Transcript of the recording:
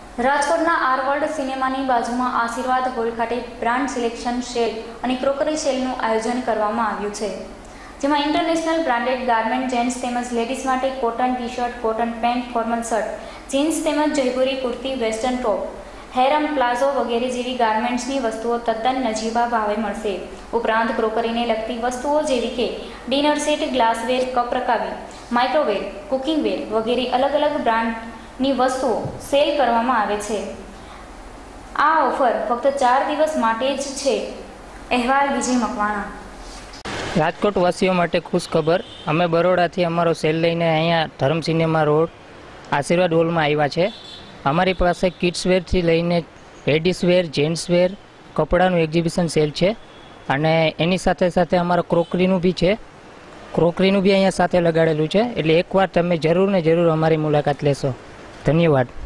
રાજકોટના R world સિનેમાની બાજુમાં Ashirwad hall ખાતે બ્રાન્ડ સિલેક્શન સેલ અને ક્રોકરી સેલનું આયોજન કરવામાં આવ્યું છે, જેમાં ઇન્ટરનેશનલ બ્રાન્ડેડ ગાર્મેન્ટ જેન્ટ્સ તેમજ લેડીઝ માટે cotton T shirt, cotton pant, formal shirt, jeans તેમજ Jaipuri kurti, western top, harem, palazzo વગેરે જેવી ગાર્મેન્ટ્સની વસ્તુઓ તદ્દન નજીવા ભાવે મળશે. ઉપરાંત ક્રોકરીને લગતી વસ્તુઓ જેવી કે ડિનર સેટ, ગ્લાસવેર, કપ રકાબી, માઇક્રોવેર, કુકિંગવેર વગેરે અલગ અલગ બ્રાન્ડની વસ્તુઓ સેલ કરવામાં આવે છે. આ ઓફર ફક્ત 4 દિવસ માટે જ છે. અહેવાલ વિજય મકવાણા. રાજકોટ વાસીઓ માટે ખુશ ખબર. અમે બરોડાથી અમારો સેલ લઈને અહીંયા ધર્મ સિનેમા રોડ આશીર્વાદ હોલમાં આવ્યા છે. અમારી પાસે કિડ્સવેરથી લઈને લેડીઝવેર, જેન્ટ્સવેર, કપડાનું એક્ઝિબિશન સેલ છે અને એની સાથે સાથે અમારા ક્રોકરીનું બી છે. ક્રોકરીનું બી અહીંયા સાથે લગાડેલું છે. એટલે એકવાર તમે જરૂર ને જરૂર અમારી મુલાકાત લેશો. ધન્યવાદ.